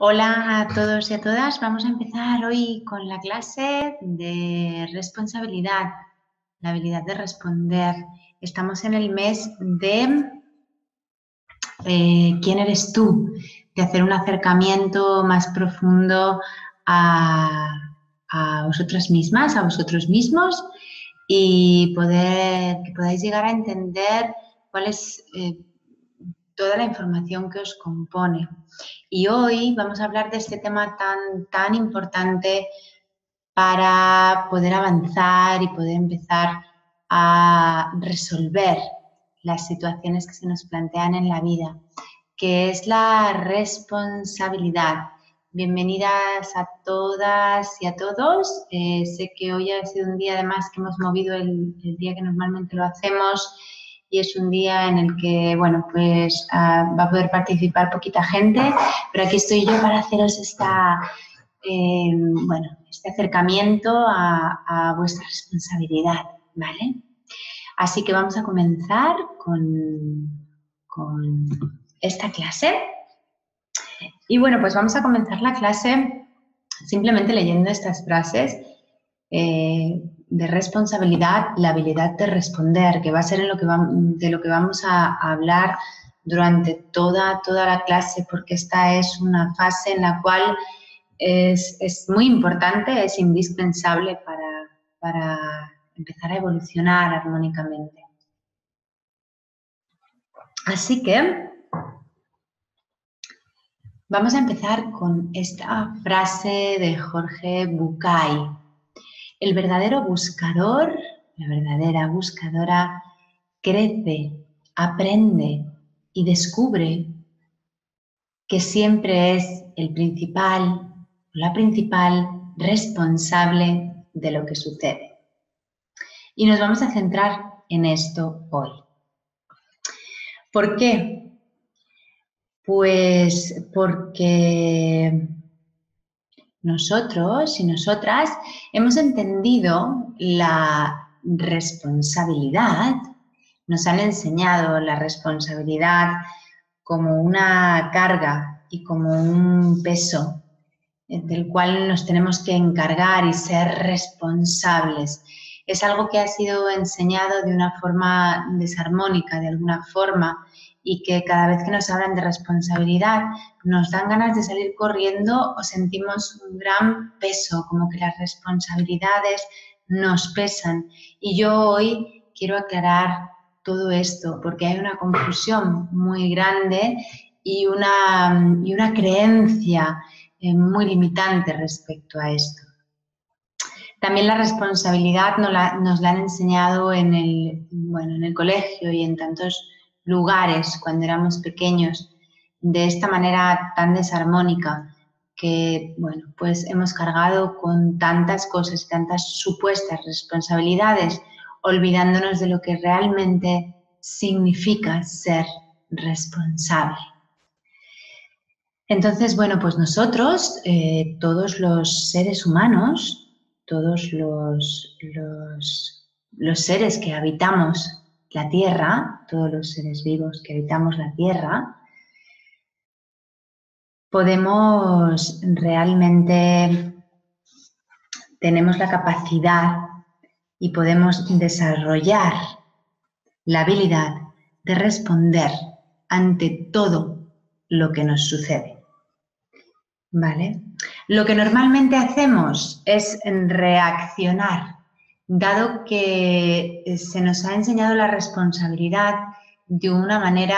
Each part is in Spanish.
Hola a todos y a todas. Vamos a empezar hoy con la clase de responsabilidad, la habilidad de responder. Estamos en el mes de ¿quién eres tú? De hacer un acercamiento más profundo a vosotras mismas, a vosotros mismos y que podáis llegar a entender cuál es toda la información que os compone. Y hoy vamos a hablar de este tema tan importante para poder avanzar y poder empezar a resolver las situaciones que se nos plantean en la vida, que es la responsabilidad. Bienvenidas a todas y a todos. Sé que hoy ha sido un día además que hemos movido el día que normalmente lo hacemos y es un día en el que, bueno, pues va a poder participar poquita gente, pero aquí estoy yo para haceros este acercamiento a vuestra responsabilidad, ¿vale? Así que vamos a comenzar con esta clase. Y bueno, pues vamos a comenzar la clase simplemente leyendo estas frases de responsabilidad, la habilidad de responder, que va a ser de lo que vamos a hablar durante toda la clase, porque esta es una fase en la cual es muy importante, es indispensable para empezar a evolucionar armónicamente. Así que vamos a empezar con esta frase de Jorge Bucay. El verdadero buscador, la verdadera buscadora, crece, aprende y descubre que siempre es el principal o la principal responsable de lo que sucede. Y nos vamos a centrar en esto hoy. ¿Por qué? Pues porque nosotros y nosotras hemos entendido la responsabilidad, nos han enseñado la responsabilidad como una carga y como un peso del cual nos tenemos que encargar y ser responsables. Es algo que ha sido enseñado de una forma desarmónica, de alguna forma, y que cada vez que nos hablan de responsabilidad nos dan ganas de salir corriendo o sentimos un gran peso, como que las responsabilidades nos pesan. Y yo hoy quiero aclarar todo esto porque hay una confusión muy grande y una creencia muy limitante respecto a esto. También la responsabilidad nos la han enseñado en el colegio y en tantos lugares cuando éramos pequeños, de esta manera tan desarmónica que, bueno, pues hemos cargado con tantas cosas, tantas supuestas responsabilidades, olvidándonos de lo que realmente significa ser responsable. Entonces, bueno, pues nosotros, todos los seres humanos, todos los seres que habitamos la Tierra, todos los seres vivos que habitamos la Tierra, podemos realmente, tenemos la capacidad y podemos desarrollar la habilidad de responder ante todo lo que nos sucede. ¿Vale? Lo que normalmente hacemos es reaccionar, dado que se nos ha enseñado la responsabilidad de una manera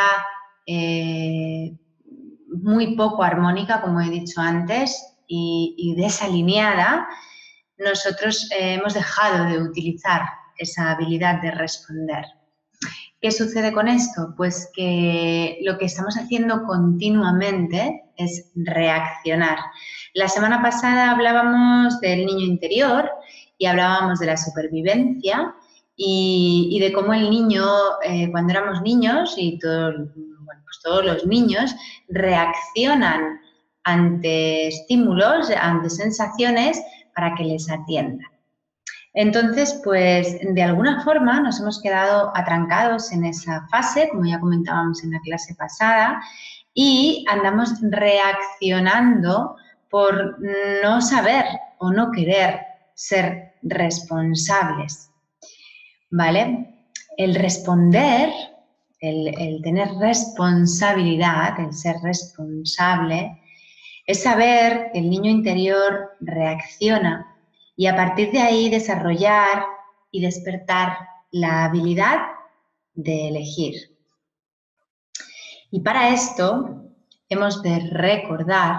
muy poco armónica, como he dicho antes, y desalineada. Nosotros hemos dejado de utilizar esa habilidad de responder. ¿Qué sucede con esto? Pues que lo que estamos haciendo continuamente es reaccionar. La semana pasada hablábamos del niño interior y hablábamos de la supervivencia y de cómo el niño, cuando éramos niños y todos los niños reaccionan ante estímulos, ante sensaciones para que les atiendan. Entonces, pues de alguna forma nos hemos quedado atrancados en esa fase, como ya comentábamos en la clase pasada, y andamos reaccionando por no saber o no querer ser responsables, ¿vale? El responder, el tener responsabilidad, el ser responsable, es saber que el niño interior reacciona y a partir de ahí desarrollar y despertar la habilidad de elegir. Y para esto hemos de recordar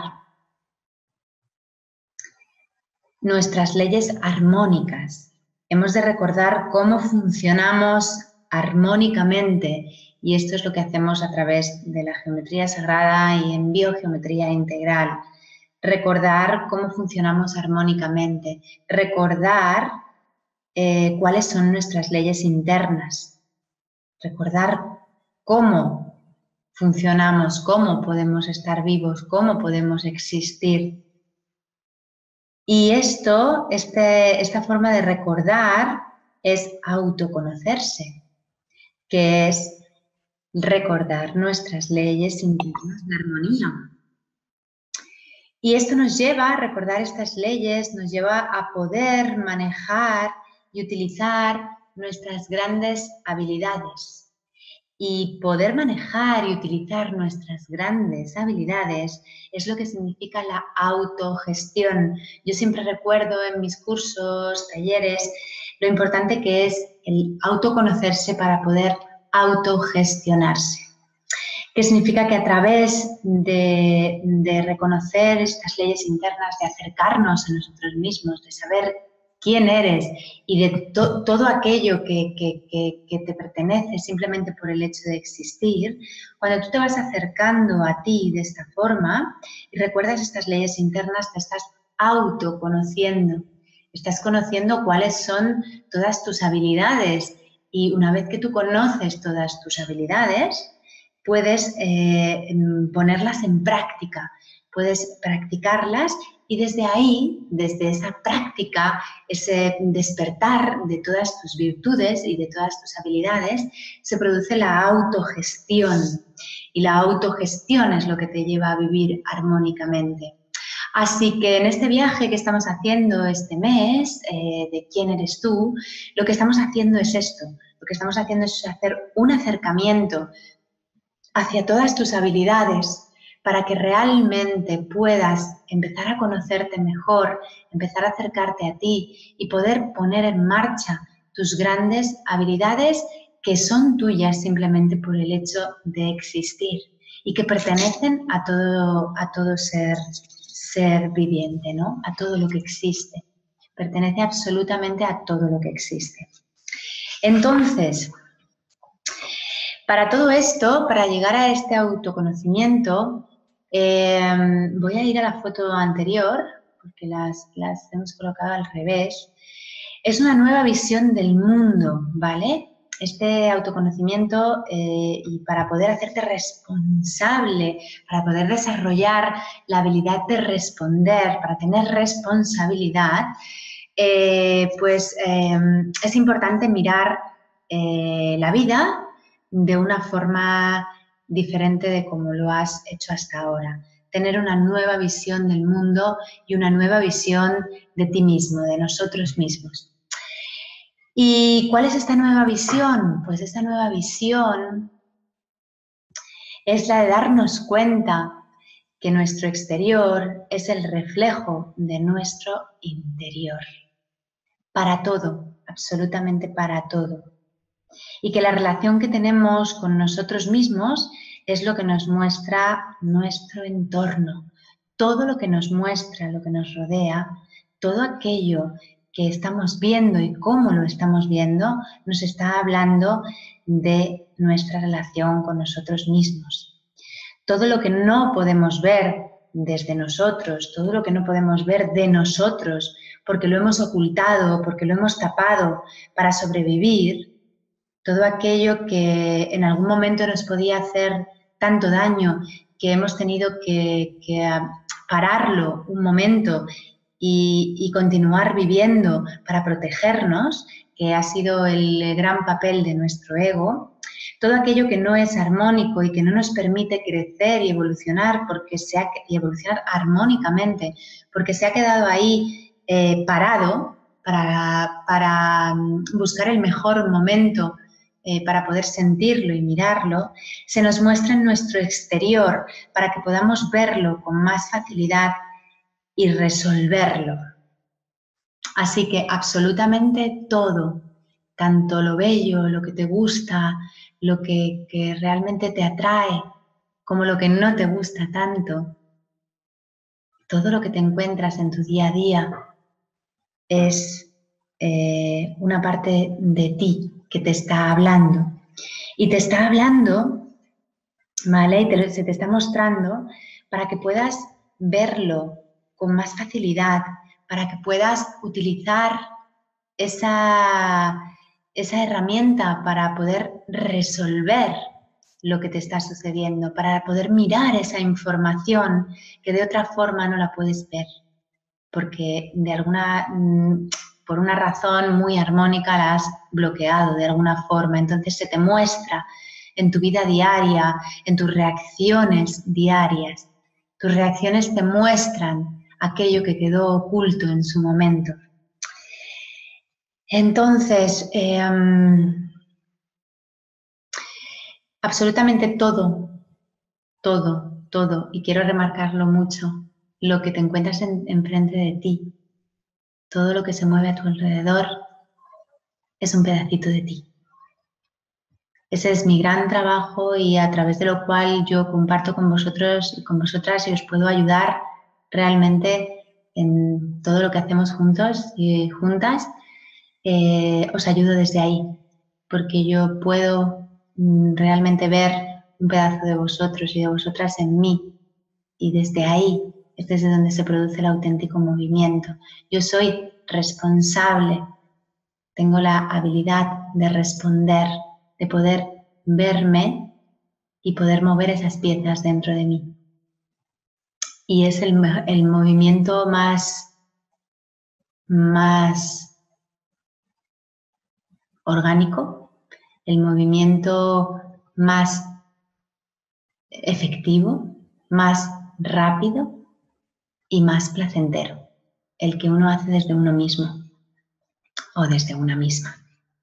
nuestras leyes armónicas. Hemos de recordar cómo funcionamos armónicamente y esto es lo que hacemos a través de la geometría sagrada y en biogeometría integral. Recordar cómo funcionamos armónicamente, recordar cuáles son nuestras leyes internas, recordar cómo funcionamos, cómo podemos estar vivos, cómo podemos existir. Y esta forma de recordar es autoconocerse, que es recordar nuestras leyes internas de armonía. Y esto nos lleva a recordar estas leyes, nos lleva a poder manejar y utilizar nuestras grandes habilidades. Y poder manejar y utilizar nuestras grandes habilidades es lo que significa la autogestión. Yo siempre recuerdo en mis cursos, talleres, lo importante que es el autoconocerse para poder autogestionarse. Que significa que a través de reconocer estas leyes internas, de acercarnos a nosotros mismos, de saber quién eres y de todo aquello que te pertenece simplemente por el hecho de existir, cuando tú te vas acercando a ti de esta forma y recuerdas estas leyes internas, te estás autoconociendo, estás conociendo cuáles son todas tus habilidades y una vez que tú conoces todas tus habilidades, puedes ponerlas en práctica, puedes practicarlas y desde ahí, desde esa práctica, ese despertar de todas tus virtudes y de todas tus habilidades, se produce la autogestión. Y la autogestión es lo que te lleva a vivir armónicamente. Así que en este viaje que estamos haciendo este mes, de quién eres tú, lo que estamos haciendo es esto. Lo que estamos haciendo es hacer un acercamiento hacia todas tus habilidades para que realmente puedas empezar a conocerte mejor, empezar a acercarte a ti y poder poner en marcha tus grandes habilidades que son tuyas simplemente por el hecho de existir y que pertenecen a todo ser viviente, ¿no? A todo lo que existe. Pertenece absolutamente a todo lo que existe. Entonces, para todo esto, para llegar a este autoconocimiento, voy a ir a la foto anterior, porque las hemos colocado al revés. Es una nueva visión del mundo, ¿vale? Este autoconocimiento y para poder hacerte responsable, para poder desarrollar la habilidad de responder, para tener responsabilidad, es importante mirar la vida de una forma diferente de como lo has hecho hasta ahora. Tener una nueva visión del mundo y una nueva visión de ti mismo, de nosotros mismos. ¿Y cuál es esta nueva visión? Pues esta nueva visión es la de darnos cuenta que nuestro exterior es el reflejo de nuestro interior. Para todo, absolutamente para todo. Y que la relación que tenemos con nosotros mismos es lo que nos muestra nuestro entorno. Todo lo que nos muestra, lo que nos rodea, todo aquello que estamos viendo y cómo lo estamos viendo, nos está hablando de nuestra relación con nosotros mismos. Todo lo que no podemos ver desde nosotros, todo lo que no podemos ver de nosotros, porque lo hemos ocultado, porque lo hemos tapado para sobrevivir, todo aquello que en algún momento nos podía hacer tanto daño que hemos tenido que pararlo un momento y continuar viviendo para protegernos, que ha sido el gran papel de nuestro ego, todo aquello que no es armónico y que no nos permite crecer y evolucionar, y evolucionar armónicamente, porque se ha quedado ahí parado para buscar el mejor momento para poder sentirlo y mirarlo, se nos muestra en nuestro exterior para que podamos verlo con más facilidad y resolverlo. Así que absolutamente todo, tanto lo bello, lo que te gusta, lo que realmente te atrae, como lo que no te gusta tanto, todo lo que te encuentras en tu día a día es una parte de ti que te está hablando. Y te está hablando, ¿vale? Y se te está mostrando para que puedas verlo con más facilidad, para que puedas utilizar esa herramienta para poder resolver lo que te está sucediendo, para poder mirar esa información que de otra forma no la puedes ver, porque por una razón muy armónica la has bloqueado de alguna forma. Entonces se te muestra en tu vida diaria, en tus reacciones diarias. Tus reacciones te muestran aquello que quedó oculto en su momento. Entonces, absolutamente todo, y quiero remarcarlo mucho, lo que te encuentras enfrente de ti, todo lo que se mueve a tu alrededor, es un pedacito de ti. Ese es mi gran trabajo y a través de lo cual yo comparto con vosotros y con vosotras y os puedo ayudar realmente en todo lo que hacemos juntos y juntas. Os ayudo desde ahí, porque yo puedo realmente ver un pedazo de vosotros y de vosotras en mí, y desde ahí es desde donde se produce el auténtico movimiento. Yo soy responsable, tengo la habilidad de responder, de poder verme y poder mover esas piezas dentro de mí. Y es el movimiento más orgánico, el movimiento más efectivo, más rápido y más placentero, el que uno hace desde uno mismo o desde una misma.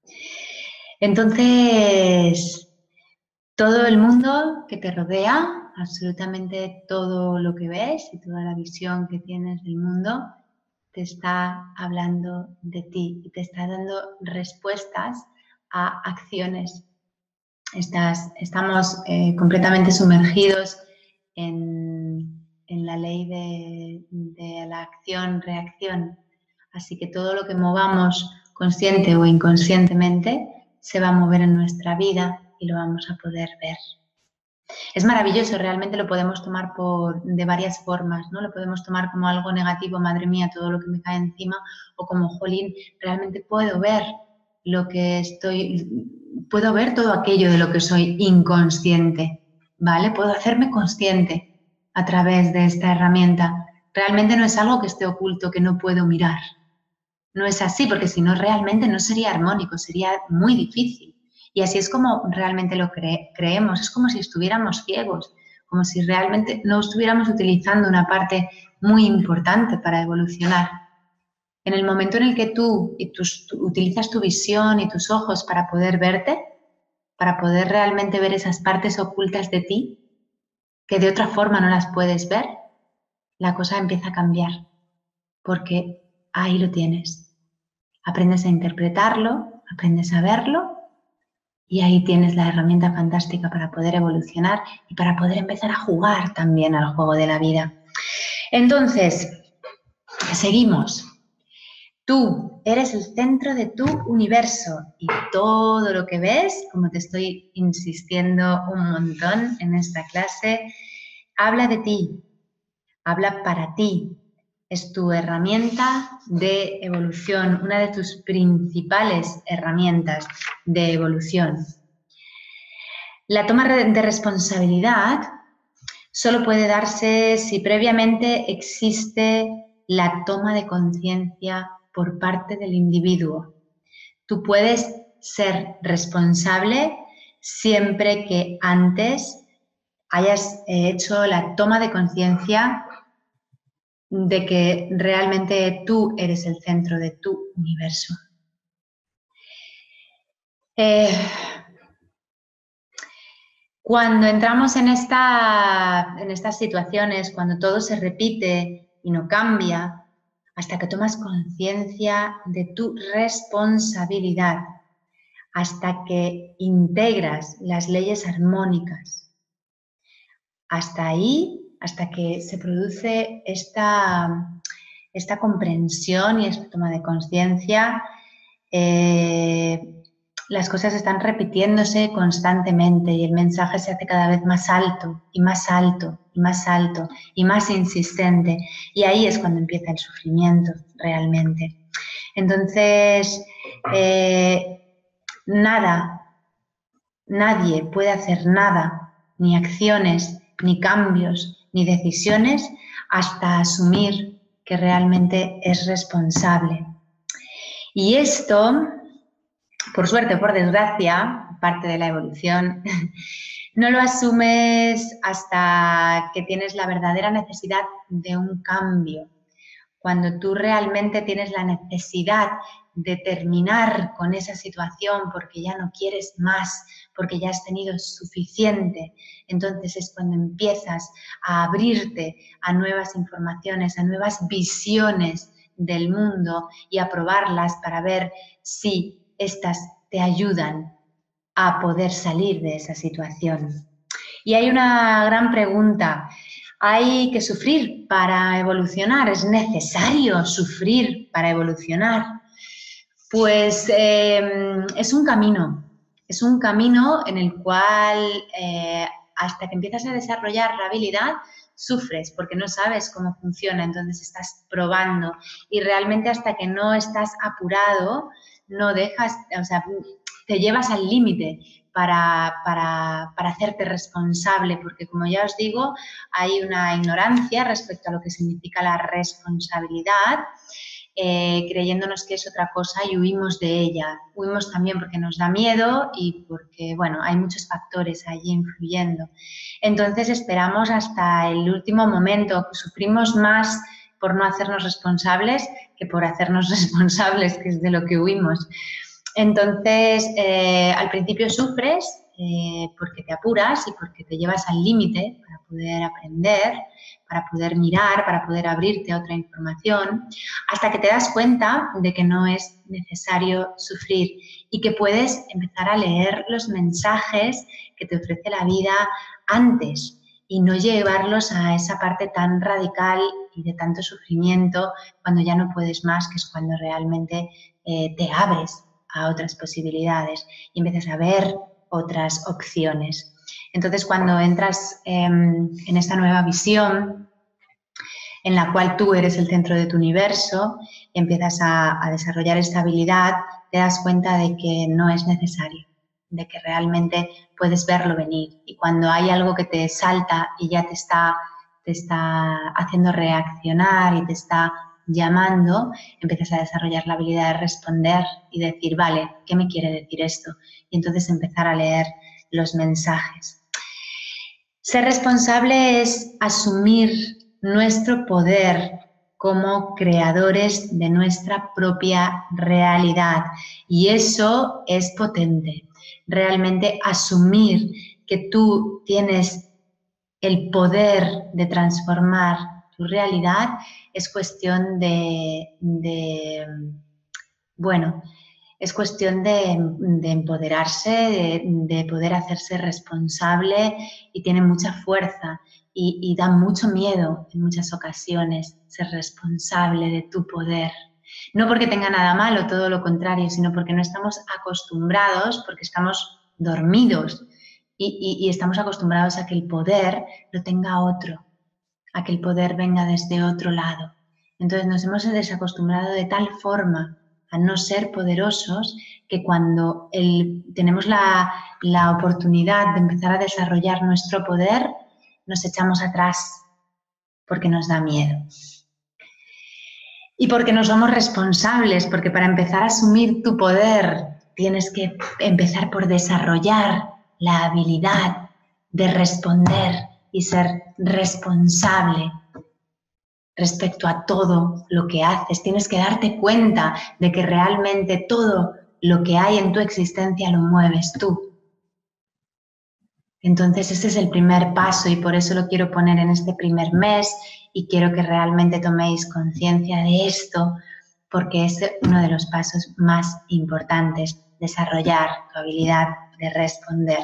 Entonces, todo el mundo que te rodea, absolutamente todo lo que ves y toda la visión que tienes del mundo, te está hablando de ti y te está dando respuestas a acciones. Estamos completamente sumergidos en la ley de la acción-reacción. Así que todo lo que movamos consciente o inconscientemente se va a mover en nuestra vida y lo vamos a poder ver. Es maravilloso, realmente lo podemos tomar de varias formas, ¿no? Lo podemos tomar como algo negativo, madre mía, todo lo que me cae encima, o como, jolín, realmente puedo ver puedo ver todo aquello de lo que soy inconsciente, ¿vale? Puedo hacerme consciente a través de esta herramienta. Realmente no es algo que esté oculto, que no puedo mirar. No es así, porque si no, realmente no sería armónico, sería muy difícil. Y así es como realmente lo creemos, es como si estuviéramos ciegos, como si realmente no estuviéramos utilizando una parte muy importante para evolucionar. En el momento en el que tú utilizas tu visión y tus ojos para poder verte, para poder realmente ver esas partes ocultas de ti, que de otra forma no las puedes ver, la cosa empieza a cambiar, porque ahí lo tienes. Aprendes a interpretarlo, aprendes a verlo, y ahí tienes la herramienta fantástica para poder evolucionar y para poder empezar a jugar también al juego de la vida. Entonces, seguimos. Tú eres el centro de tu universo y todo lo que ves, como te estoy insistiendo un montón en esta clase, habla de ti, habla para ti. Es tu herramienta de evolución, una de tus principales herramientas de evolución. La toma de responsabilidad solo puede darse si previamente existe la toma de conciencia por parte del individuo. Tú puedes ser responsable siempre que antes hayas hecho la toma de conciencia de que realmente tú eres el centro de tu universo. Cuando entramos en estas situaciones, cuando todo se repite y no cambia, hasta que tomas conciencia de tu responsabilidad, hasta que integras las leyes armónicas, hasta ahí, hasta que se produce esta comprensión y esta toma de conciencia, las cosas están repitiéndose constantemente y el mensaje se hace cada vez más alto y más alto y más alto y más insistente. Y ahí es cuando empieza el sufrimiento realmente. Entonces, nadie puede hacer nada, ni acciones, ni cambios, ni decisiones, hasta asumir que realmente es responsable. Y esto, por suerte o por desgracia, parte de la evolución, no lo asumes hasta que tienes la verdadera necesidad de un cambio. Cuando tú realmente tienes la necesidad de terminar con esa situación porque ya no quieres más, porque ya has tenido suficiente, entonces es cuando empiezas a abrirte a nuevas informaciones, a nuevas visiones del mundo y a probarlas para ver si estas te ayudan a poder salir de esa situación. Y hay una gran pregunta. ¿Hay que sufrir para evolucionar? ¿Es necesario sufrir para evolucionar? Pues es un camino en el cual hasta que empiezas a desarrollar la habilidad, sufres porque no sabes cómo funciona, entonces estás probando y realmente hasta que no estás apurado, no dejas, o sea, te llevas al límite para hacerte responsable, porque como ya os digo, hay una ignorancia respecto a lo que significa la responsabilidad, creyéndonos que es otra cosa y huimos de ella. Huimos también porque nos da miedo y porque, bueno, hay muchos factores allí influyendo. Entonces esperamos hasta el último momento, sufrimos más por no hacernos responsables que por hacernos responsables, que es de lo que huimos. Entonces, al principio sufres porque te apuras y porque te llevas al límite para poder aprender, para poder mirar, para poder abrirte a otra información, hasta que te das cuenta de que no es necesario sufrir y que puedes empezar a leer los mensajes que te ofrece la vida antes y no llevarlos a esa parte tan radical y de tanto sufrimiento cuando ya no puedes más, que es cuando realmente te abres a otras posibilidades y empiezas a ver otras opciones. Entonces, cuando entras en esta nueva visión en la cual tú eres el centro de tu universo, empiezas a desarrollar esta habilidad, te das cuenta de que no es necesario, de que realmente puedes verlo venir. Y cuando hay algo que te salta y ya te está haciendo reaccionar y te está llamando, empiezas a desarrollar la habilidad de responder y decir, vale, ¿qué me quiere decir esto? Y entonces empezar a leer los mensajes. Ser responsable es asumir nuestro poder como creadores de nuestra propia realidad y eso es potente. Realmente asumir que tú tienes el poder de transformar tu realidad es cuestión es cuestión de empoderarse, de poder hacerse responsable y tiene mucha fuerza y da mucho miedo en muchas ocasiones ser responsable de tu poder. No porque tenga nada malo, todo lo contrario, sino porque no estamos acostumbrados, porque estamos dormidos y estamos acostumbrados a que el poder lo tenga otro, a que el poder venga desde otro lado. Entonces nos hemos desacostumbrado de tal forma a no ser poderosos que cuando tenemos la oportunidad de empezar a desarrollar nuestro poder, nos echamos atrás porque nos da miedo. Y porque no somos responsables, porque para empezar a asumir tu poder tienes que empezar por desarrollar la habilidad de responder y ser responsable respecto a todo lo que haces. Tienes que darte cuenta de que realmente todo lo que hay en tu existencia lo mueves tú. Entonces ese es el primer paso y por eso lo quiero poner en este primer mes y quiero que realmente toméis conciencia de esto porque es uno de los pasos más importantes, desarrollar tu habilidad de responder.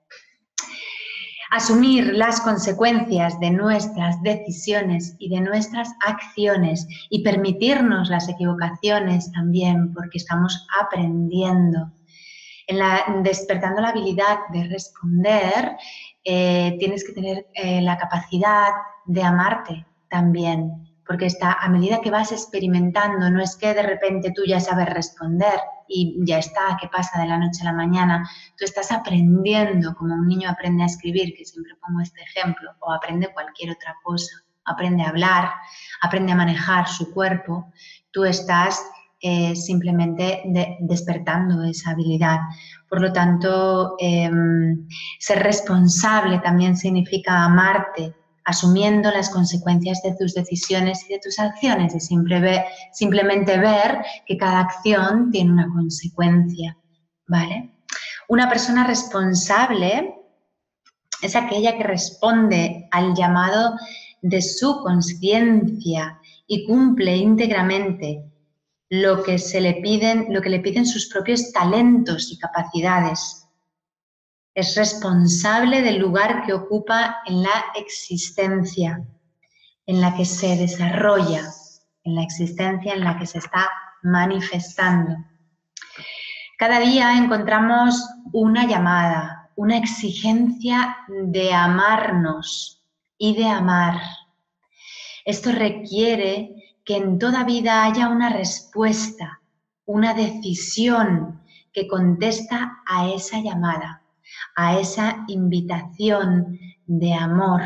Asumir las consecuencias de nuestras decisiones y de nuestras acciones y permitirnos las equivocaciones también porque estamos aprendiendo. Despertando la habilidad de responder, tienes que tener la capacidad de amarte también, porque a medida que vas experimentando, no es que de repente tú ya sabes responder y ya está, ¿qué pasa de la noche a la mañana? Tú estás aprendiendo, como un niño aprende a escribir, que siempre pongo este ejemplo, o aprende cualquier otra cosa, aprende a hablar, aprende a manejar su cuerpo, tú estás simplemente despertando esa habilidad. Por lo tanto, ser responsable también significa amarte, asumiendo las consecuencias de tus decisiones y de tus acciones, y simplemente ver que cada acción tiene una consecuencia, ¿vale? Una persona responsable es aquella que responde al llamado de su conciencia y cumple íntegramente lo que le piden sus propios talentos y capacidades. Es responsable del lugar que ocupa en la existencia, en la que se desarrolla, en la existencia en la que se está manifestando. Cada día encontramos una llamada, una exigencia de amarnos y de amar. Esto requiere que en toda vida haya una respuesta, una decisión que contesta a esa llamada, a esa invitación de amor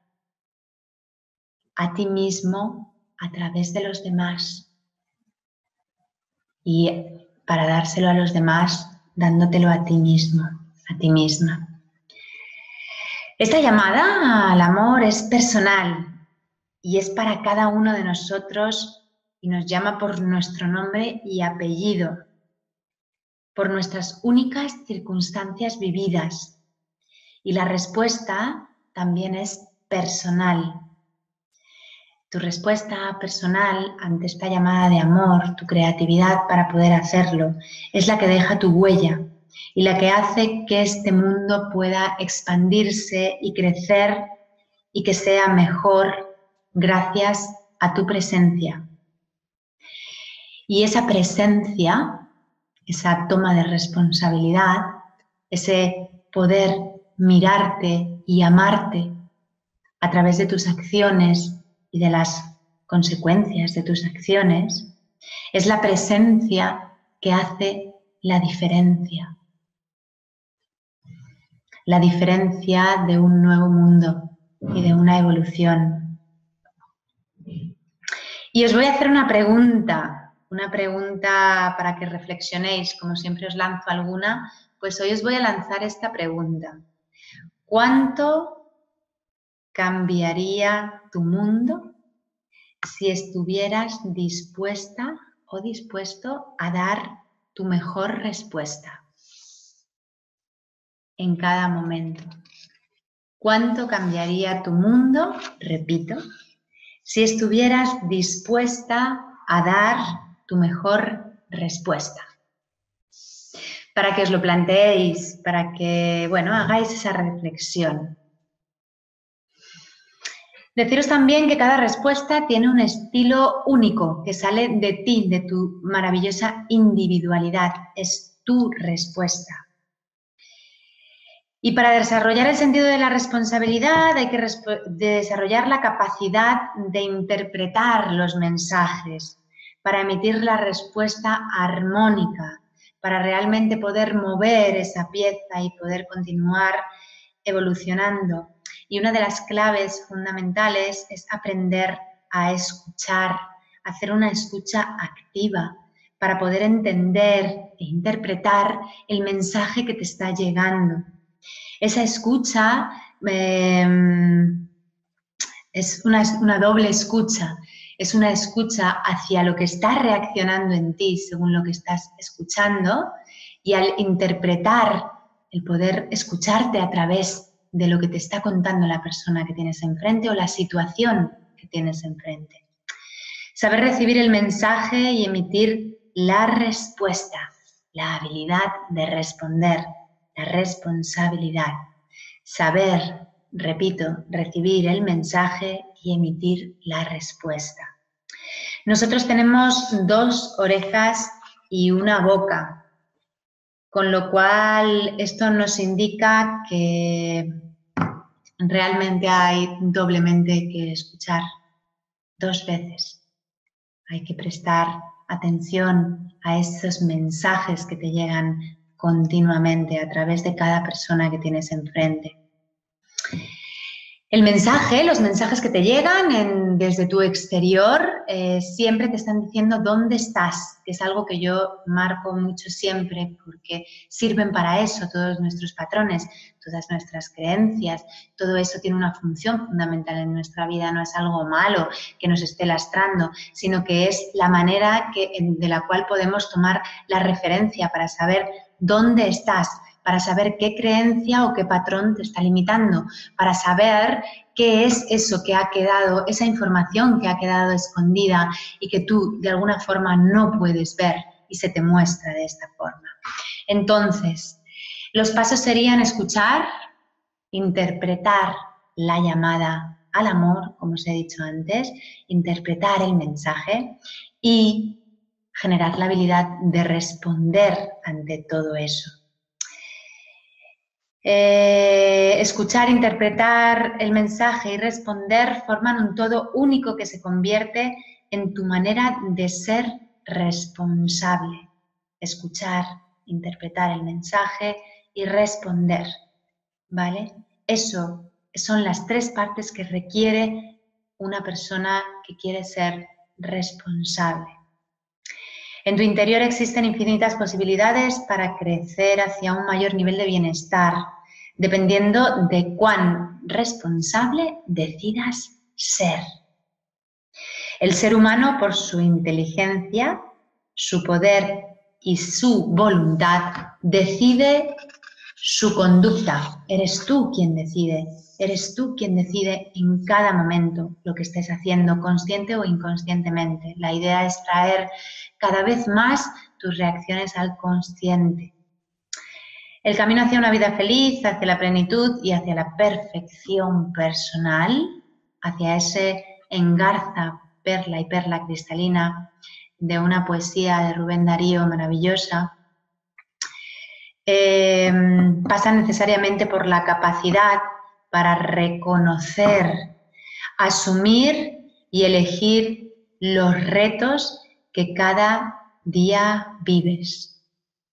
a ti mismo a través de los demás y para dárselo a los demás dándotelo a ti mismo, a ti misma. Esta llamada al amor es personal y es para cada uno de nosotros y nos llama por nuestro nombre y apellido, por nuestras únicas circunstancias vividas. Y la respuesta también es personal. Tu respuesta personal ante esta llamada de amor, tu creatividad para poder hacerlo, es la que deja tu huella y la que hace que este mundo pueda expandirse y crecer y que sea mejor gracias a tu presencia. Y esa presencia, esa toma de responsabilidad, ese poder mirarte y amarte a través de tus acciones y de las consecuencias de tus acciones, es la presencia que hace la diferencia. La diferencia de un nuevo mundo y de una evolución. Y os voy a hacer una pregunta para que reflexionéis, como siempre os lanzo alguna, pues hoy os voy a lanzar esta pregunta. ¿Cuánto cambiaría tu mundo si estuvieras dispuesta o dispuesto a dar tu mejor respuesta en cada momento? ¿Cuánto cambiaría tu mundo, repito, si estuvieras dispuesta a dar tu mejor respuesta? Para que os lo planteéis, para que, hagáis esa reflexión. Deciros también que cada respuesta tiene un estilo único que sale de ti, de tu maravillosa individualidad. Es tu respuesta. Y para desarrollar el sentido de la responsabilidad hay que desarrollar la capacidad de interpretar los mensajes para emitir la respuesta armónica, para realmente poder mover esa pieza y poder continuar evolucionando. Y una de las claves fundamentales es aprender a escuchar, hacer una escucha activa para poder entender e interpretar el mensaje que te está llegando. Esa escucha es una doble escucha. Es una escucha hacia lo que está reaccionando en ti según lo que estás escuchando, y al interpretar, el poder escucharte a través de lo que te está contando la persona que tienes enfrente o la situación que tienes enfrente. Saber recibir el mensaje y emitir la respuesta, la habilidad de responder, la responsabilidad. Saber, repito, recibir el mensaje y emitir la respuesta. Nosotros tenemos 2 orejas y una boca, con lo cual esto nos indica que realmente hay doblemente que escuchar 2 veces. Hay que prestar atención a esos mensajes que te llegan continuamente a través de cada persona que tienes enfrente. El mensaje, los mensajes que te llegan desde tu exterior siempre te están diciendo dónde estás, que es algo que yo marco mucho siempre porque sirven para eso todos nuestros patrones, todas nuestras creencias, todo eso tiene una función fundamental en nuestra vida, no es algo malo que nos esté lastrando, sino que es la manera de la cual podemos tomar la referencia para saber dónde estás, para saber qué creencia o qué patrón te está limitando, para saber qué es eso que ha quedado, esa información que ha quedado escondida y que tú de alguna forma no puedes ver y se te muestra de esta forma. Entonces, los pasos serían escuchar, interpretar la llamada al amor, como os he dicho antes, interpretar el mensaje y generar la habilidad de responder ante todo eso. Escuchar, interpretar el mensaje y responder forman un todo único que se convierte en tu manera de ser responsable. Escuchar, interpretar el mensaje y responder, ¿vale? Eso son las 3 partes que requiere una persona que quiere ser responsable. En tu interior existen infinitas posibilidades para crecer hacia un mayor nivel de bienestar, dependiendo de cuán responsable decidas ser. El ser humano, por su inteligencia, su poder y su voluntad, decide su conducta. Eres tú quien decide. Eres tú quien decide en cada momento lo que estés haciendo, consciente o inconscientemente. La idea es traer cada vez más tus reacciones al consciente. El camino hacia una vida feliz, hacia la plenitud y hacia la perfección personal, hacia ese engarza, perla y perla cristalina de una poesía de Rubén Darío maravillosa, pasa necesariamente por la capacidad para reconocer, asumir y elegir los retos que cada día vives.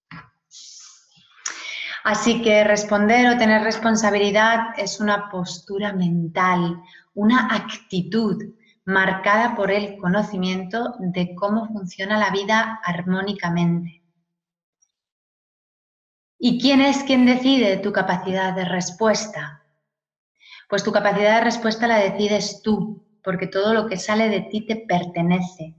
Así que responder o tener responsabilidad es una postura mental, una actitud marcada por el conocimiento de cómo funciona la vida armónicamente. ¿Y quién es quien decide tu capacidad de respuesta? Pues tu capacidad de respuesta la decides tú, porque todo lo que sale de ti te pertenece.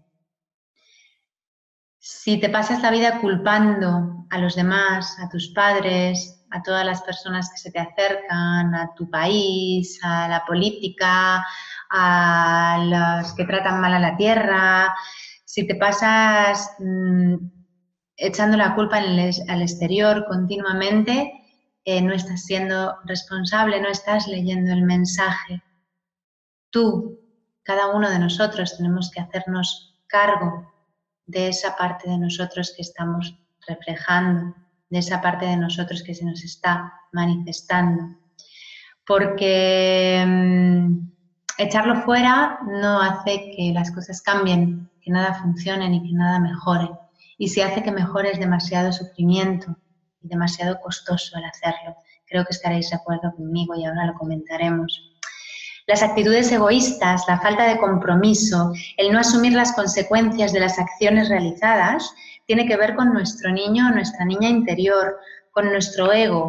Si te pasas la vida culpando a los demás, a tus padres, a todas las personas que se te acercan, a tu país, a la política, a los que tratan mal a la tierra, si te pasas echando la culpa al exterior continuamente, no estás siendo responsable, no estás leyendo el mensaje. Tú, cada uno de nosotros, tenemos que hacernos cargo de esa parte de nosotros que estamos reflejando, de esa parte de nosotros que se nos está manifestando. Porque echarlo fuera no hace que las cosas cambien, que nada funcione ni que nada mejore. Y si hace que mejore es demasiado sufrimiento y demasiado costoso al hacerlo. Creo que estaréis de acuerdo conmigo y ahora lo comentaremos. Las actitudes egoístas, la falta de compromiso, el no asumir las consecuencias de las acciones realizadas, tiene que ver con nuestro niño o nuestra niña interior, con nuestro ego,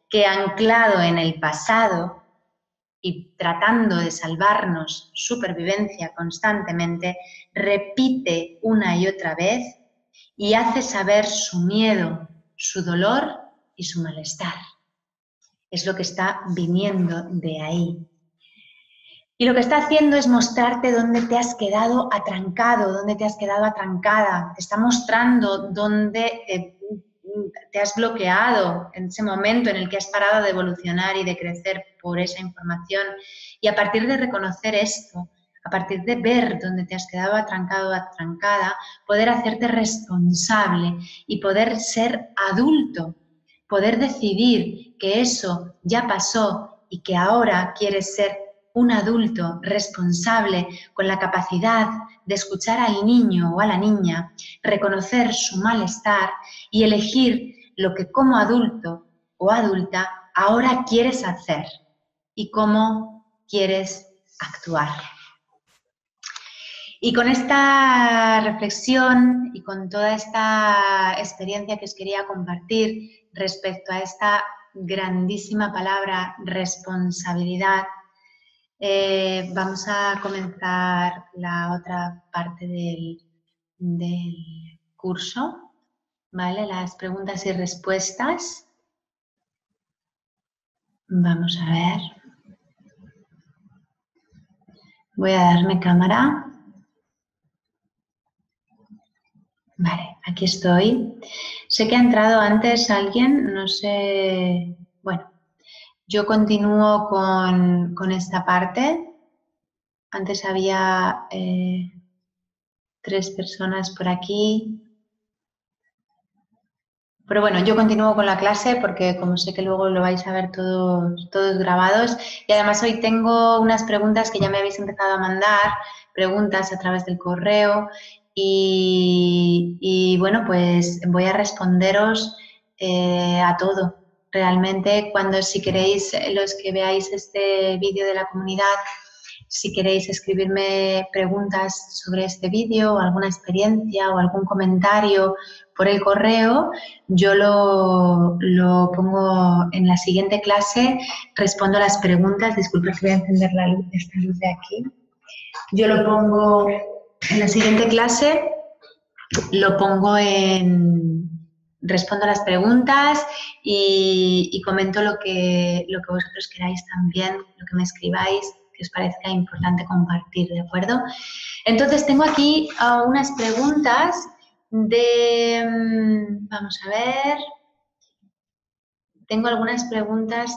que anclado en el pasado y tratando de salvarnos supervivencia constantemente, repite una y otra vez y hace saber su miedo, su dolor y su malestar. Es lo que está viniendo de ahí. Y lo que está haciendo es mostrarte dónde te has quedado atrancado, dónde te has quedado atrancada. Te está mostrando dónde te has bloqueado en ese momento en el que has parado de evolucionar y de crecer por esa información. Y a partir de reconocer esto, a partir de ver dónde te has quedado atrancado o atrancada, poder hacerte responsable y poder ser adulto, poder decidir que eso ya pasó y que ahora quieres ser un adulto responsable con la capacidad de escuchar al niño o a la niña, reconocer su malestar y elegir lo que como adulto o adulta ahora quieres hacer y cómo quieres actuar. Y con esta reflexión y con toda esta experiencia que os quería compartir respecto a esta grandísima palabra responsabilidad, vamos a comenzar la otra parte del curso, ¿vale? Las preguntas y respuestas. Vamos a ver. Voy a darme cámara. Vale, aquí estoy. Sé que ha entrado antes alguien, no sé... Bueno, yo continúo con esta parte. Antes había 3 personas por aquí. Pero bueno, yo continúo con la clase porque como sé que luego lo vais a ver todos grabados. Y además hoy tengo unas preguntas que ya me habéis empezado a mandar, preguntas a través del correo. Y bueno, pues voy a responderos a todo. Realmente, si queréis, los que veáis este vídeo de la comunidad, si queréis escribirme preguntas sobre este vídeo, o alguna experiencia o algún comentario por el correo, yo lo pongo en la siguiente clase, respondo las preguntas. Disculpa que voy a encender esta luz de aquí. Yo lo pongo en la siguiente clase, respondo las preguntas y comento lo que vosotros queráis también, lo que me escribáis, que os parezca importante compartir, ¿de acuerdo? Entonces, tengo aquí unas preguntas vamos a ver, tengo algunas preguntas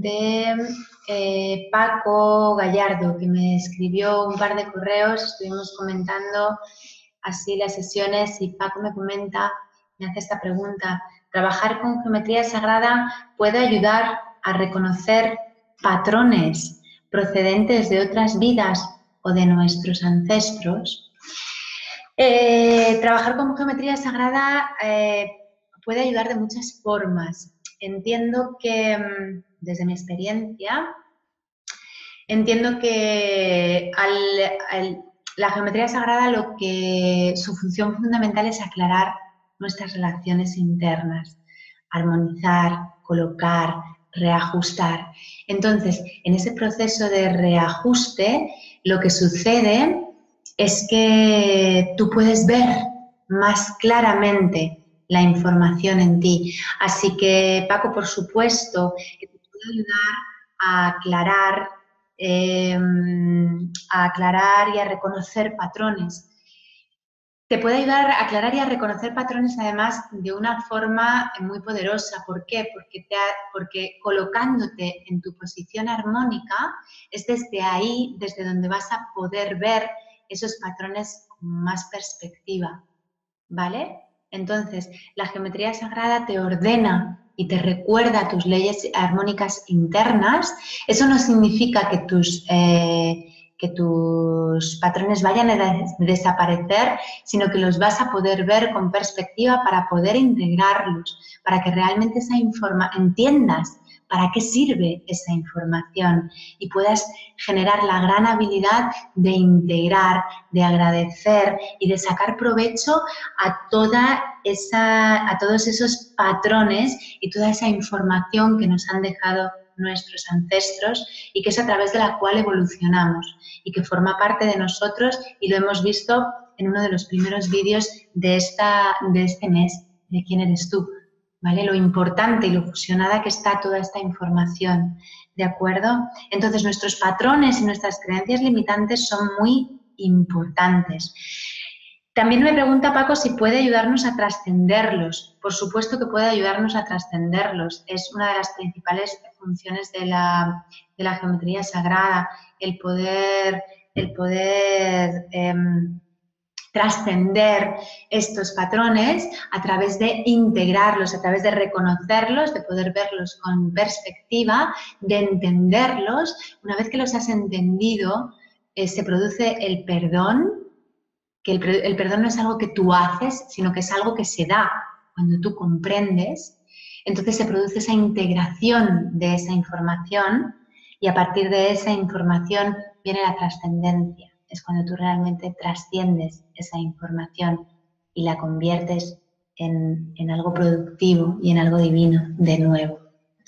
de Paco Gallardo, que me escribió un par de correos, estuvimos comentando así las sesiones y Paco me hace esta pregunta. ¿Trabajar con geometría sagrada puede ayudar a reconocer patrones procedentes de otras vidas o de nuestros ancestros? Trabajar con geometría sagrada puede ayudar de muchas formas. Entiendo que, desde mi experiencia, la geometría sagrada su función fundamental es aclarar nuestras relaciones internas, armonizar, colocar, reajustar. Entonces, en ese proceso de reajuste, lo que sucede es que tú puedes ver más claramente la información en ti. Así que, Paco, por supuesto, que te puede ayudar a aclarar y a reconocer patrones. Te puede ayudar a aclarar y a reconocer patrones, además, de una forma muy poderosa. ¿Por qué? Porque colocándote en tu posición armónica, es desde ahí, desde donde vas a poder ver esos patrones con más perspectiva, ¿vale? Entonces, la geometría sagrada te ordena y te recuerda tus leyes armónicas internas. Eso no significa que que tus patrones vayan a desaparecer, sino que los vas a poder ver con perspectiva para poder integrarlos, para que realmente entiendas para qué sirve esa información y puedas generar la gran habilidad de integrar, de agradecer y de sacar provecho a todos esos patrones y toda esa información que nos han dejado nuestros ancestros y que es a través de la cual evolucionamos y que forma parte de nosotros y lo hemos visto en uno de los primeros vídeos de este mes, de quién eres tú, ¿vale? Lo importante y lo fusionada que está toda esta información, ¿de acuerdo? Entonces nuestros patrones y nuestras creencias limitantes son muy importantes. También me pregunta Paco si puede ayudarnos a trascenderlos. Por supuesto que puede ayudarnos a trascenderlos. Es una de las principales funciones de la geometría sagrada, el poder trascender estos patrones a través de integrarlos, a través de reconocerlos, de poder verlos con perspectiva, de entenderlos. Una vez que los has entendido, se produce el perdón, que el perdón no es algo que tú haces, sino que es algo que se da cuando tú comprendes. Entonces se produce esa integración de esa información y a partir de esa información viene la trascendencia. Es cuando tú realmente trasciendes esa información y la conviertes en algo productivo y en algo divino de nuevo.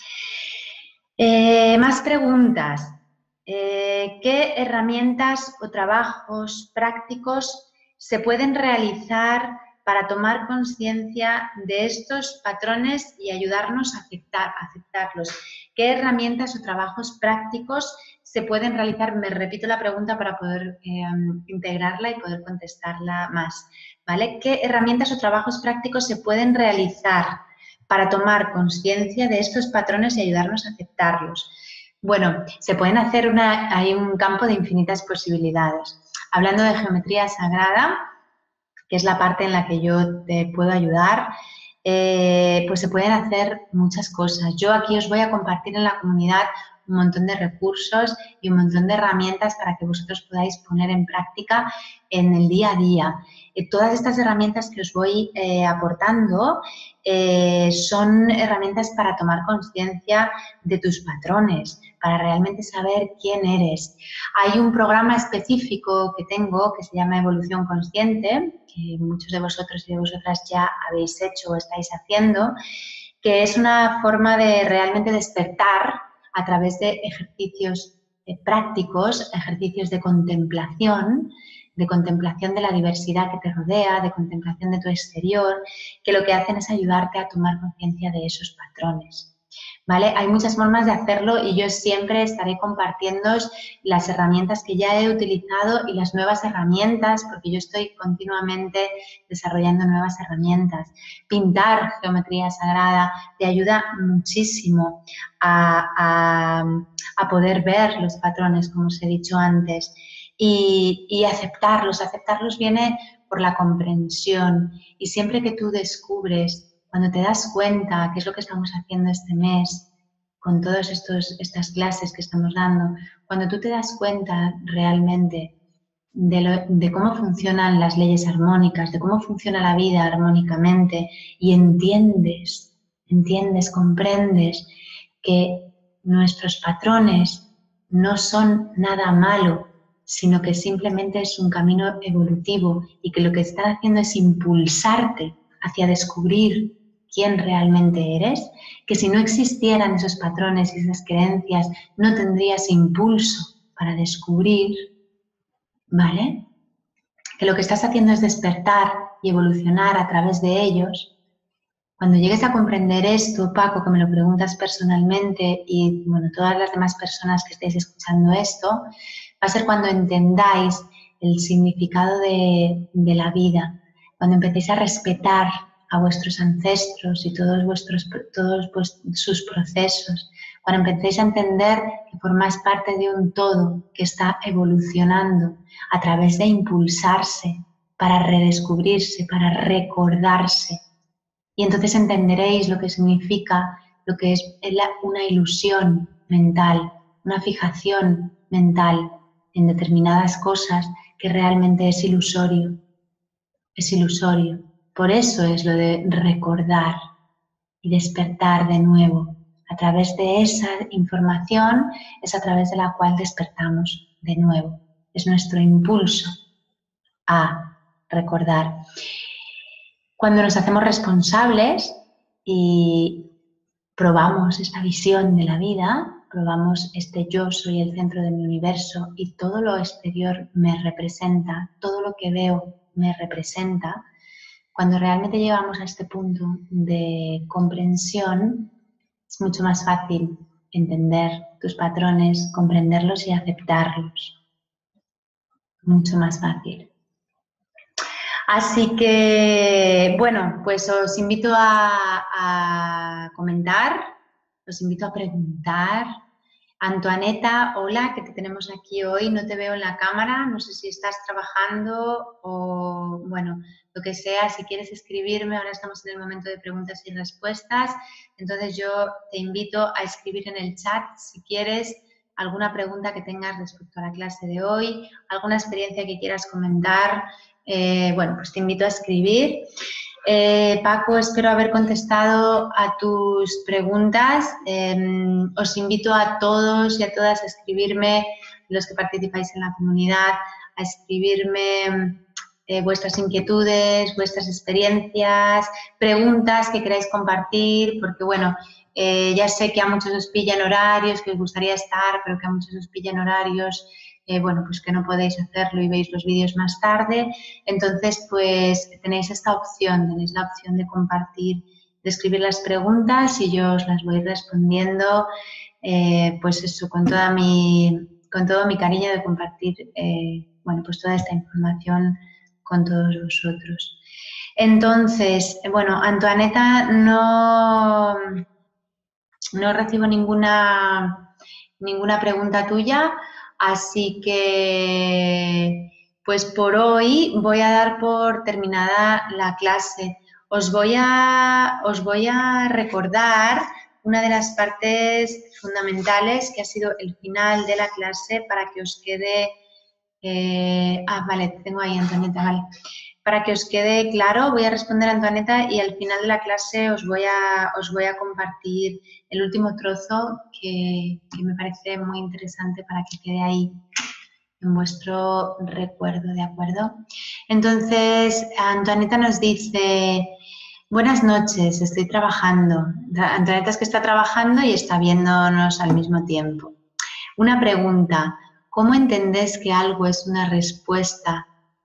Más preguntas. ¿Qué herramientas o trabajos prácticos se pueden realizar para tomar conciencia de estos patrones y ayudarnos a aceptarlos? ¿Qué herramientas o trabajos prácticos se pueden realizar? Me repito la pregunta para poder integrarla y poder contestarla más, ¿vale? ¿Qué herramientas o trabajos prácticos se pueden realizar para tomar conciencia de estos patrones y ayudarnos a aceptarlos? Bueno, se pueden hacer hay un campo de infinitas posibilidades. Hablando de geometría sagrada, que es la parte en la que yo te puedo ayudar, pues se pueden hacer muchas cosas. Yo aquí os voy a compartir en la comunidad un montón de recursos y un montón de herramientas para que vosotros podáis poner en práctica en el día a día. Todas estas herramientas que os voy aportando son herramientas para tomar conciencia de tus patrones, para realmente saber quién eres. Hay un programa específico que tengo que se llama Evolución Consciente, que muchos de vosotros y de vosotras ya habéis hecho o estáis haciendo, que es una forma de realmente despertar a través de ejercicios prácticos, ejercicios de contemplación de la diversidad que te rodea, de contemplación de tu exterior, que lo que hacen es ayudarte a tomar conciencia de esos patrones, ¿vale? Hay muchas formas de hacerlo y yo siempre estaré compartiéndoos las herramientas que ya he utilizado y las nuevas herramientas, porque yo estoy continuamente desarrollando nuevas herramientas. Pintar geometría sagrada te ayuda muchísimo a poder ver los patrones, como os he dicho antes, y aceptarlos. Aceptarlos viene por la comprensión y siempre que tú descubres, cuando te das cuenta, que es lo que estamos haciendo este mes con todas estas clases que estamos dando, cuando tú te das cuenta realmente de cómo funcionan las leyes armónicas, de cómo funciona la vida armónicamente y entiendes, comprendes que nuestros patrones no son nada malo, sino que simplemente es un camino evolutivo y que lo que están haciendo es impulsarte hacia descubrir quién realmente eres, que si no existieran esos patrones y esas creencias no tendrías impulso para descubrir, ¿vale? Que lo que estás haciendo es despertar y evolucionar a través de ellos. Cuando llegues a comprender esto, Paco, que me lo preguntas personalmente y bueno, todas las demás personas que estéis escuchando esto, va a ser cuando entendáis el significado de la vida, cuando empecéis a respetar a vuestros ancestros y todos sus procesos, cuando empecéis a entender que formáis parte de un todo que está evolucionando a través de impulsarse para redescubrirse, para recordarse. Y entonces entenderéis lo que significa, lo que es una ilusión mental, una fijación mental en determinadas cosas que realmente es ilusorio. Es ilusorio. Por eso es lo de recordar y despertar de nuevo. A través de esa información es a través de la cual despertamos de nuevo. Es nuestro impulso a recordar. Cuando nos hacemos responsables y probamos esta visión de la vida, probamos este yo soy el centro de mi universo y todo lo exterior me representa, todo lo que veo me representa, cuando realmente llegamos a este punto de comprensión, es mucho más fácil entender tus patrones, comprenderlos y aceptarlos. Mucho más fácil. Así que, bueno, pues os invito a comentar, os invito a preguntar. Antoaneta, hola, que te tenemos aquí hoy, no te veo en la cámara, no sé si estás trabajando o, bueno, lo que sea, si quieres escribirme, ahora estamos en el momento de preguntas y respuestas, entonces yo te invito a escribir en el chat si quieres alguna pregunta que tengas respecto a la clase de hoy, alguna experiencia que quieras comentar, bueno, pues te invito a escribir. Paco, espero haber contestado a tus preguntas. Os invito a todos y a todas a escribirme, los que participáis en la comunidad, a escribirme vuestras inquietudes, vuestras experiencias, preguntas que queráis compartir, porque bueno, ya sé que a muchos os pillan horarios, que os gustaría estar, pero que a muchos os pillan horarios bueno, pues que no podéis hacerlo y veis los vídeos más tarde. Entonces, pues tenéis esta opción, tenéis la opción de compartir, de escribir las preguntas y yo os las voy respondiendo, pues eso, con todo mi cariño de compartir, bueno, pues toda esta información con todos vosotros. Entonces, bueno, Antoaneta, no recibo ninguna pregunta tuya. Así que, pues por hoy voy a dar por terminada la clase. Os voy a recordar una de las partes fundamentales que ha sido el final de la clase para que os quede... vale, tengo ahí Antoaneta, vale. Para que os quede claro, voy a responder a Antoaneta y al final de la clase os voy a compartir el último trozo que me parece muy interesante para que quede ahí en vuestro recuerdo, ¿de acuerdo? Entonces, Antoaneta nos dice, buenas noches, estoy trabajando. Antoaneta es que está trabajando y está viéndonos al mismo tiempo. Una pregunta, ¿cómo entendés que algo es una respuesta?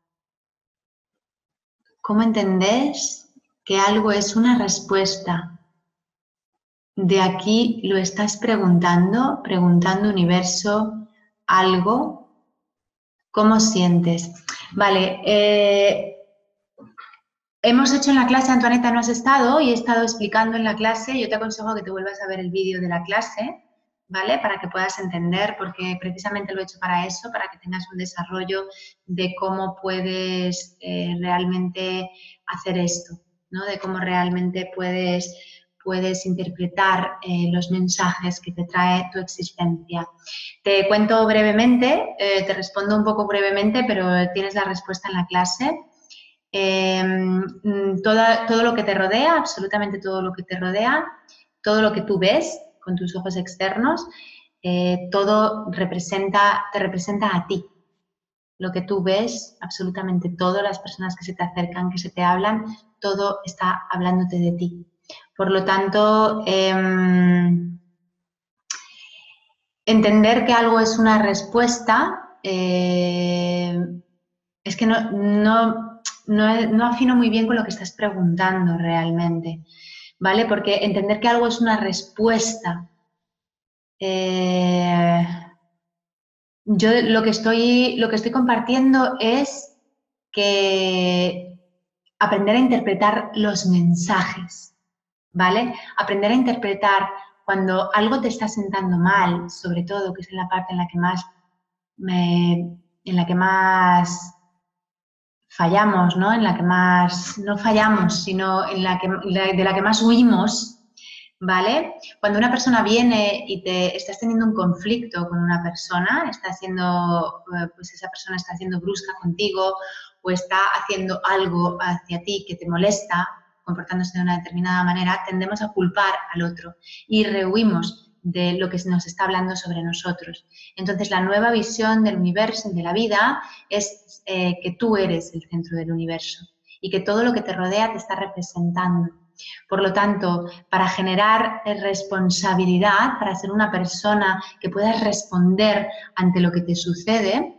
¿Cómo entendés que algo es una respuesta? De aquí lo estás preguntando universo, algo. ¿Cómo sientes? Vale, hemos hecho en la clase, Antoaneta, no has estado y he estado explicando en la clase. Yo te aconsejo que te vuelvas a ver el vídeo de la clase, ¿vale? Para que puedas entender, porque precisamente lo he hecho para eso, para que tengas un desarrollo de cómo puedes realmente hacer esto, ¿no? De cómo realmente puedes interpretar los mensajes que te trae tu existencia. Te cuento brevemente, te respondo un poco brevemente, pero tienes la respuesta en la clase. Todo lo que te rodea, absolutamente todo lo que te rodea, todo lo que tú ves con tus ojos externos, todo te representa a ti. Lo que tú ves, absolutamente todo, las personas que se te acercan, que se te hablan, todo está hablándote de ti. Por lo tanto, entender que algo es una respuesta, es que no afino muy bien con lo que estás preguntando realmente, ¿vale? Porque entender que algo es una respuesta, yo lo que estoy compartiendo es que aprender a interpretar los mensajes, ¿vale? Aprender a interpretar cuando algo te está sentando mal, sobre todo, que es en la parte en la que más fallamos, ¿no? En la que más, no fallamos, sino de la que más huimos, ¿vale? Cuando una persona viene y estás teniendo un conflicto con una persona, pues esa persona está siendo brusca contigo o está haciendo algo hacia ti que te molesta, comportándose de una determinada manera, tendemos a culpar al otro y rehuimos de lo que nos está hablando sobre nosotros. Entonces, la nueva visión del universo, de la vida, es que tú eres el centro del universo y que todo lo que te rodea te está representando. Por lo tanto, para generar responsabilidad, para ser una persona que pueda responder ante lo que te sucede,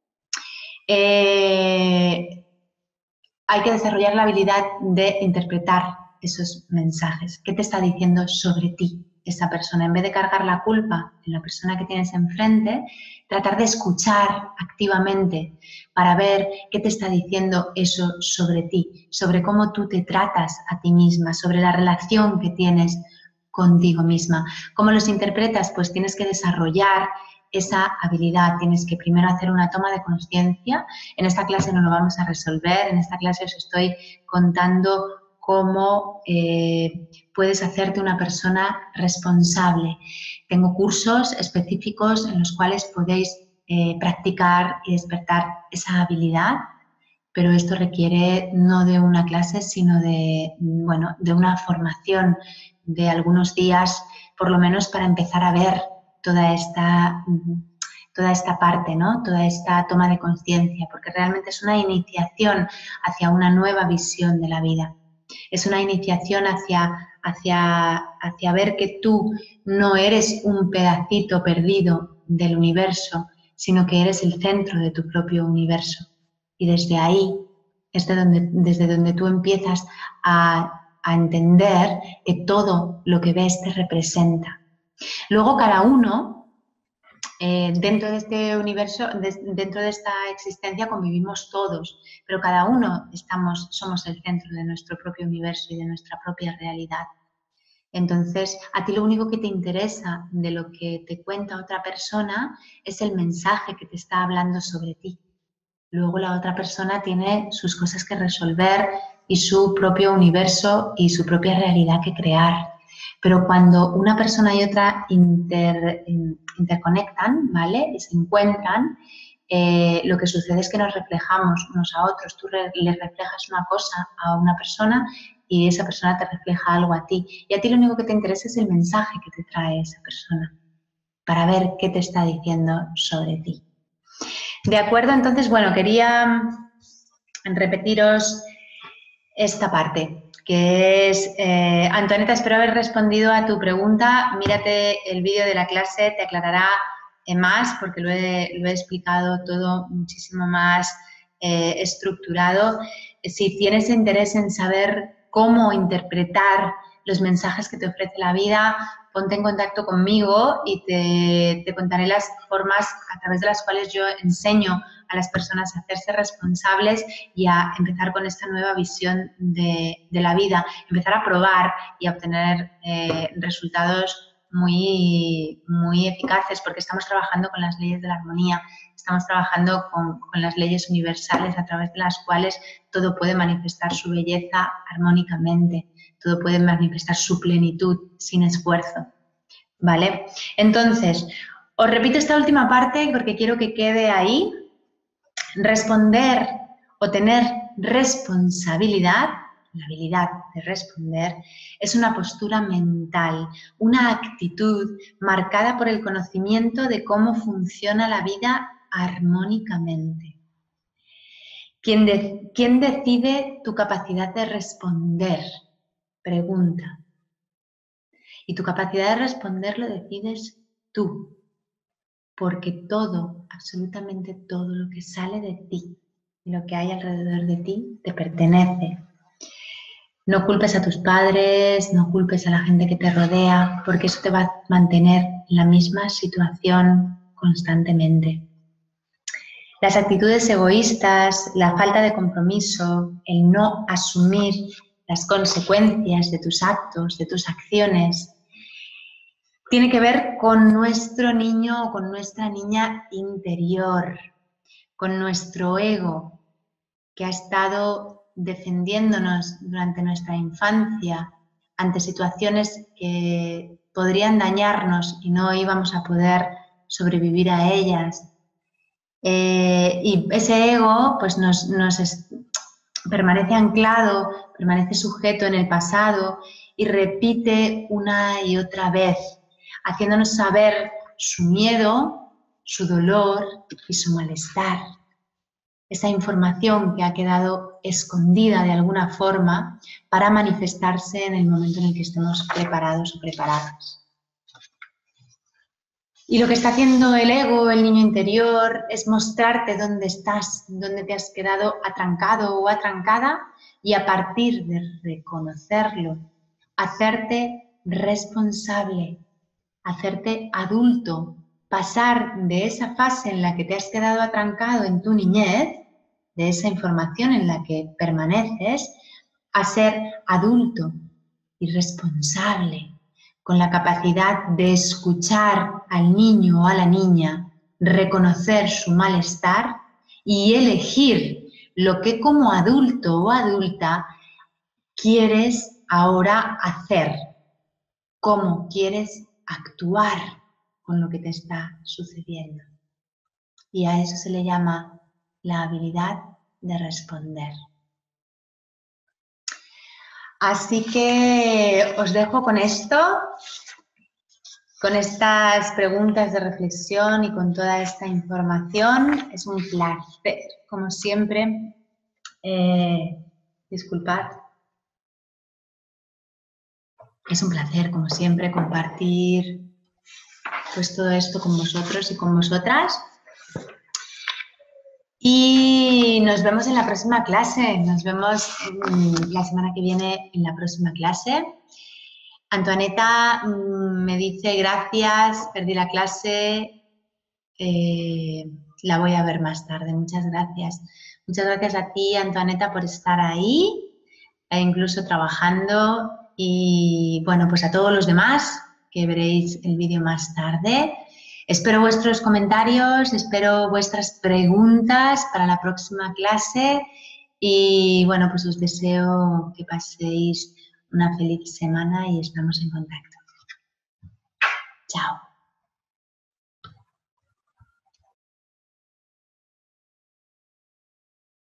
hay que desarrollar la habilidad de interpretar esos mensajes. ¿Qué te está diciendo sobre ti esa persona? En vez de cargar la culpa en la persona que tienes enfrente, tratar de escuchar activamente para ver qué te está diciendo eso sobre ti, sobre cómo tú te tratas a ti misma, sobre la relación que tienes contigo misma. ¿Cómo los interpretas? Pues tienes que desarrollar esa habilidad, tienes que primero hacer una toma de conciencia. En esta clase no lo vamos a resolver, en esta clase os estoy contando cómo puedes hacerte una persona responsable. Tengo cursos específicos en los cuales podéis practicar y despertar esa habilidad, pero esto requiere no de una clase, sino de una formación de algunos días, por lo menos para empezar a ver toda esta parte, ¿no? Toda esta toma de conciencia, porque realmente es una iniciación hacia una nueva visión de la vida. Es una iniciación hacia ver que tú no eres un pedacito perdido del universo, sino que eres el centro de tu propio universo. Y desde ahí es desde donde tú empiezas a entender que todo lo que ves te representa. Luego cada uno, dentro de este universo, dentro de esta existencia convivimos todos, pero cada uno somos el centro de nuestro propio universo y de nuestra propia realidad. Entonces, a ti lo único que te interesa de lo que te cuenta otra persona es el mensaje que te está hablando sobre ti. Luego la otra persona tiene sus cosas que resolver y su propio universo y su propia realidad que crear. Pero cuando una persona y otra interconectan, ¿vale? Y se encuentran, lo que sucede es que nos reflejamos unos a otros. Tú le reflejas una cosa a una persona y esa persona te refleja algo a ti. Y a ti lo único que te interesa es el mensaje que te trae esa persona para ver qué te está diciendo sobre ti. De acuerdo, entonces, bueno, quería repetiros esta parte, que es, Antoaneta, espero haber respondido a tu pregunta. Mírate el vídeo de la clase, te aclarará más, porque lo he explicado todo muchísimo más estructurado. Si tienes interés en saber cómo interpretar los mensajes que te ofrece la vida, ponte en contacto conmigo y te contaré las formas a través de las cuales yo enseño a las personas a hacerse responsables y a empezar con esta nueva visión de la vida, empezar a probar y a obtener resultados muy, muy eficaces, porque estamos trabajando con las leyes de la armonía, estamos trabajando con las leyes universales a través de las cuales todo puede manifestar su belleza armónicamente, todo puede manifestar su plenitud sin esfuerzo, ¿vale? Entonces, os repito esta última parte porque quiero que quede ahí. Responder o tener responsabilidad, la habilidad de responder, es una postura mental, una actitud marcada por el conocimiento de cómo funciona la vida armónicamente. ¿Quién decide tu capacidad de responder? Pregunta. Y tu capacidad de responder lo decides tú, porque todo, absolutamente todo lo que sale de ti y lo que hay alrededor de ti te pertenece. No culpes a tus padres, no culpes a la gente que te rodea, porque eso te va a mantener en la misma situación constantemente. Las actitudes egoístas, la falta de compromiso, el no asumir las consecuencias de tus actos, de tus acciones, tiene que ver con nuestro niño o con nuestra niña interior, con nuestro ego que ha estado defendiéndonos durante nuestra infancia ante situaciones que podrían dañarnos y no íbamos a poder sobrevivir a ellas. Y ese ego pues permanece anclado, permanece sujeto en el pasado y repite una y otra vez, haciéndonos saber su miedo, su dolor y su malestar. Esa información que ha quedado escondida de alguna forma para manifestarse en el momento en el que estemos preparados o preparadas. Y lo que está haciendo el ego, el niño interior, es mostrarte dónde estás, dónde te has quedado atrancado o atrancada y a partir de reconocerlo, hacerte responsable, hacerte adulto, pasar de esa fase en la que te has quedado atrancado en tu niñez, de esa información en la que permaneces, a ser adulto y responsable, con la capacidad de escuchar al niño o a la niña, reconocer su malestar y elegir lo que como adulto o adulta quieres ahora hacer, cómo quieres actuar con lo que te está sucediendo. Y a eso se le llama la habilidad de responder. Así que os dejo con esto, con estas preguntas de reflexión y con toda esta información. Es un placer, como siempre. Disculpad. Es un placer, como siempre, compartir pues todo esto con vosotros y con vosotras. Y nos vemos en la próxima clase. Nos vemos la semana que viene en la próxima clase. Antoaneta me dice gracias, perdí la clase, la voy a ver más tarde. Muchas gracias. Muchas gracias a ti, Antoaneta, por estar ahí, incluso trabajando. Y bueno, pues a todos los demás que veréis el vídeo más tarde. Espero vuestros comentarios, espero vuestras preguntas para la próxima clase y bueno, pues os deseo que paséis una feliz semana y estamos en contacto. Chao.